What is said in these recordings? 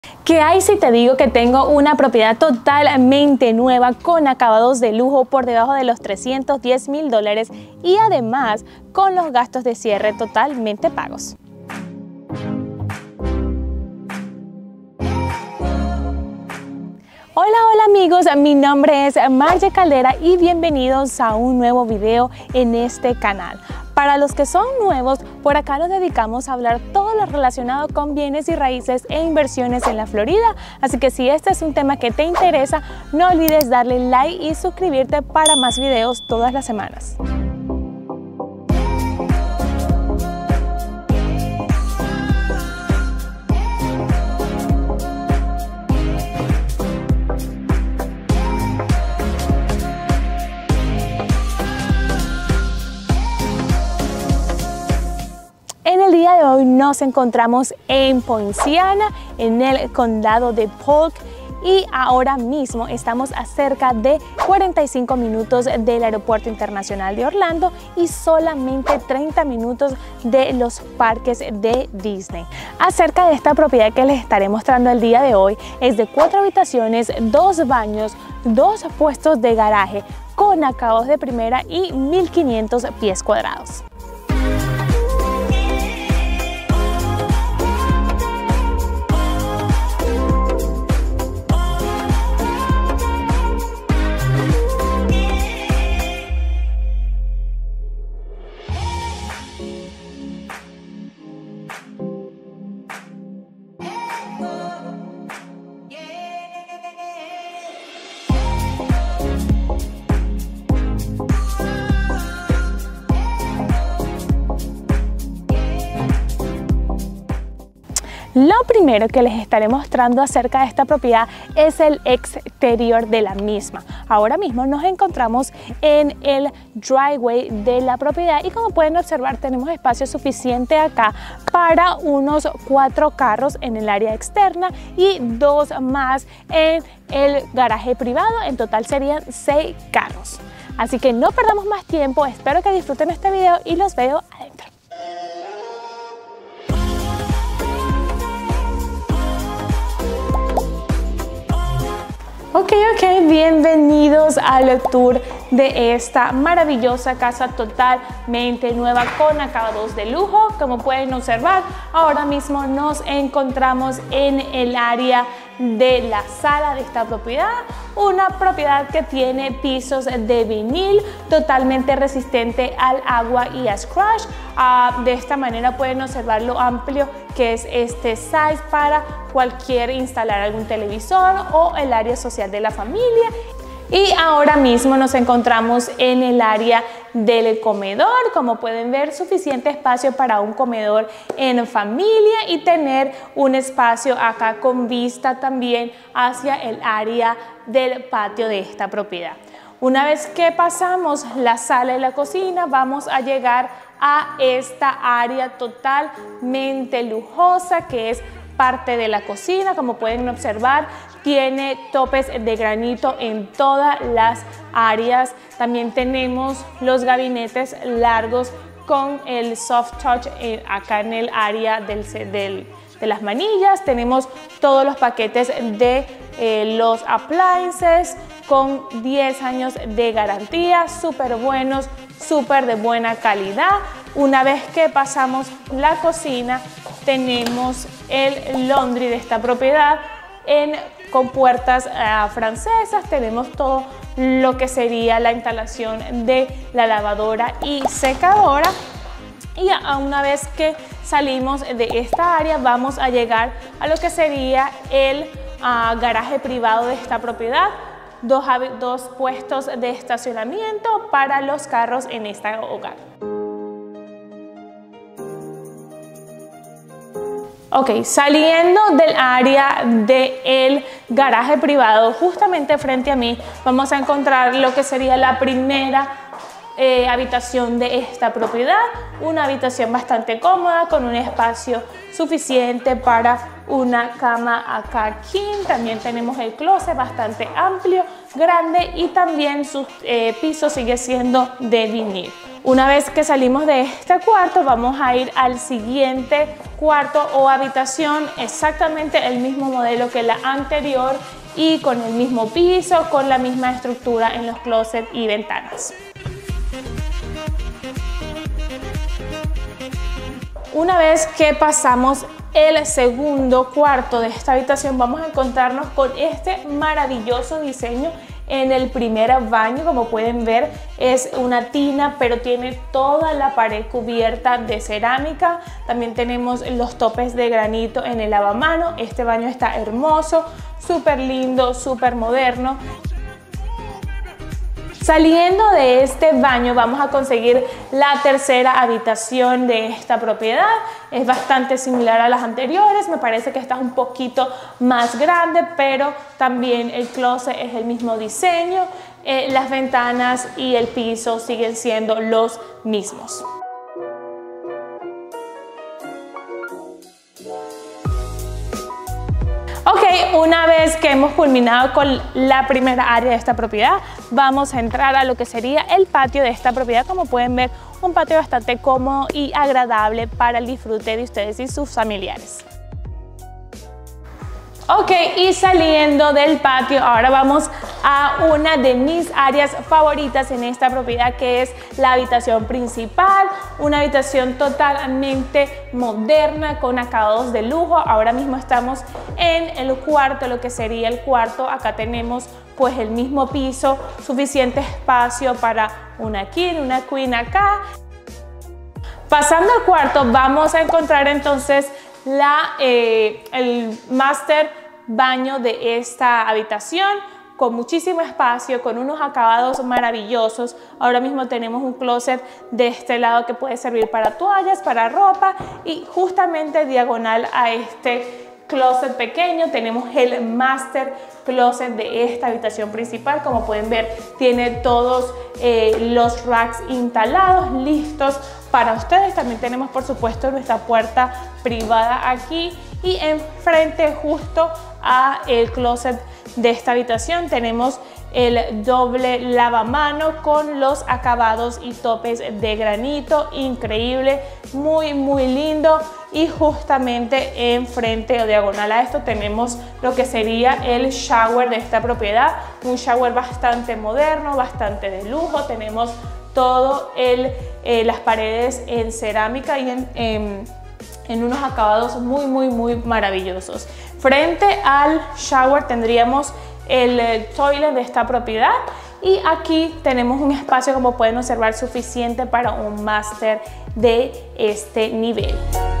¿Qué hay si te digo que tengo una propiedad totalmente nueva con acabados de lujo por debajo de los $310,000 y además con los gastos de cierre totalmente pagos? Hola amigos, mi nombre es Margie Caldera y bienvenidos a un nuevo video en este canal. Para los que son nuevos, por acá nos dedicamos a hablar todo lo relacionado con bienes y raíces e inversiones en la Florida. Así que si este es un tema que te interesa, no olvides darle like y suscribirte para más videos todas las semanas. En el día de hoy nos encontramos en Poinciana, en el condado de Polk, y ahora mismo estamos a cerca de 45 minutos del Aeropuerto Internacional de Orlando y solamente 30 minutos de los parques de Disney. Acerca de esta propiedad que les estaré mostrando el día de hoy, es de 4 habitaciones, 2 baños, 2 puestos de garaje con acabados de primera y 1,500 pies cuadrados. Lo primero que les estaré mostrando acerca de esta propiedad es el exterior de la misma. Ahora mismo nos encontramos en el driveway de la propiedad y como pueden observar tenemos espacio suficiente acá para unos 4 carros en el área externa y 2 más en el garaje privado. En total serían 6 carros. Así que no perdamos más tiempo, espero que disfruten este video y los veo adentro. Ok, bienvenidos al tour de esta maravillosa casa totalmente nueva con acabados de lujo. Como pueden observar, ahora mismo nos encontramos en el área de la sala de esta propiedad, una propiedad que tiene pisos de vinil totalmente resistente al agua y a scratch. De esta manera pueden observar lo amplio que es este size para instalar algún televisor o el área social de la familia. Y ahora mismo nos encontramos en el área del comedor. Como pueden ver, suficiente espacio para un comedor en familia y tener un espacio acá con vista también hacia el área del patio de esta propiedad. Una vez que pasamos la sala y la cocina, vamos a llegar a esta área totalmente lujosa que es parte de la cocina. Como pueden observar, tiene topes de granito en todas las áreas. También tenemos los gabinetes largos con el soft touch acá en el área de las manillas. Tenemos todos los paquetes de los appliances con 10 años de garantía, súper buenos, súper de buena calidad. Una vez que pasamos la cocina, tenemos el laundry de esta propiedad con puertas francesas. Tenemos todo lo que sería la instalación de la lavadora y secadora. Y una vez que salimos de esta área, vamos a llegar a lo que sería el garaje privado de esta propiedad. Dos puestos de estacionamiento para los carros en este hogar. Ok, saliendo del área del garaje privado, justamente frente a mí vamos a encontrar lo que sería la primera habitación de esta propiedad. Una habitación bastante cómoda con un espacio suficiente para una cama acá king. También tenemos el closet bastante amplio, grande, y también su piso sigue siendo de vinil. Una vez que salimos de este cuarto, vamos a ir al siguiente cuarto o habitación, exactamente el mismo modelo que la anterior y con el mismo piso, con la misma estructura en los closets y ventanas. Una vez que pasamos el segundo cuarto de esta habitación, vamos a encontrarnos con este maravilloso diseño en el primer baño. Como pueden ver, es una tina, pero tiene toda la pared cubierta de cerámica. También tenemos los topes de granito en el lavamanos. Este baño está hermoso, súper lindo, súper moderno. Saliendo de este baño vamos a conseguir la tercera habitación de esta propiedad. Es bastante similar a las anteriores, me parece que esta es un poquito más grande, pero también el closet es el mismo diseño. Las ventanas y el piso siguen siendo los mismos. Ok, una vez que hemos culminado con la primera área de esta propiedad, vamos a entrar a lo que sería el patio de esta propiedad. Como pueden ver, un patio bastante cómodo y agradable para el disfrute de ustedes y sus familiares. Ok, y saliendo del patio, ahora vamos a una de mis áreas favoritas en esta propiedad, que es la habitación principal. Una habitación totalmente moderna con acabados de lujo. Ahora mismo estamos en el cuarto, lo que sería el cuarto. Acá tenemos pues el mismo piso, suficiente espacio para una king, una queen acá. Pasando al cuarto vamos a encontrar entonces el master baño de esta habitación, con muchísimo espacio, con unos acabados maravillosos. Ahora mismo tenemos un closet de este lado que puede servir para toallas, para ropa, y justamente diagonal a este closet pequeño tenemos el master closet de esta habitación principal. Como pueden ver, tiene todos los racks instalados, listos para ustedes. También tenemos, por supuesto, nuestra puerta privada aquí, y enfrente justo a el closet de esta habitación tenemos el doble lavamano con los acabados y topes de granito. Increíble, muy lindo. Y justamente enfrente o diagonal a esto tenemos lo que sería el shower de esta propiedad, un shower bastante moderno, bastante de lujo. Tenemos todo las paredes en cerámica y en unos acabados muy maravillosos. Frente al shower tendríamos el toilet de esta propiedad, y aquí tenemos un espacio, como pueden observar, suficiente para un máster de este nivel.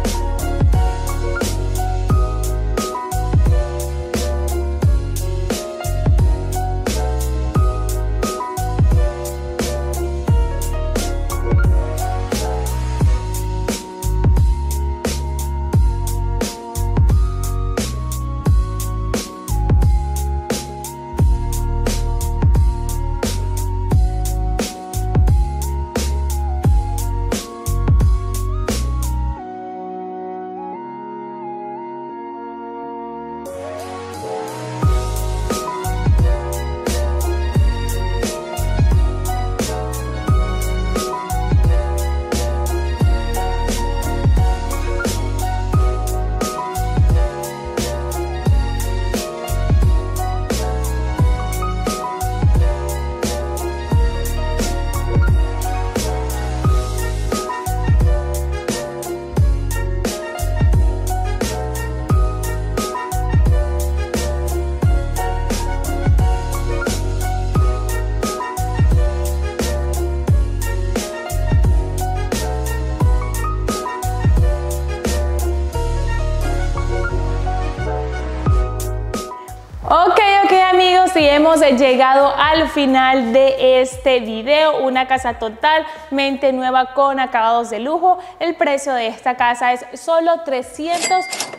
Ok amigos, y hemos llegado al final de este video. Una casa totalmente nueva con acabados de lujo. El precio de esta casa es solo $345,000.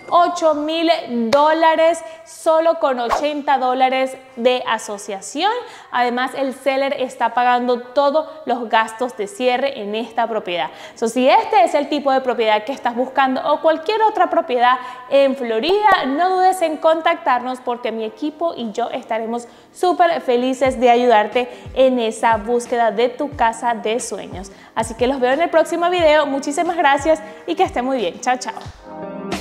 $8,000 solo con $80 de asociación. Además, el seller está pagando todos los gastos de cierre en esta propiedad. Si este es el tipo de propiedad que estás buscando o cualquier otra propiedad en Florida, no dudes en contactarnos porque mi equipo y yo estaremos súper felices de ayudarte en esa búsqueda de tu casa de sueños. Así que los veo en el próximo video. Muchísimas gracias y que esté muy bien. Chao, chao.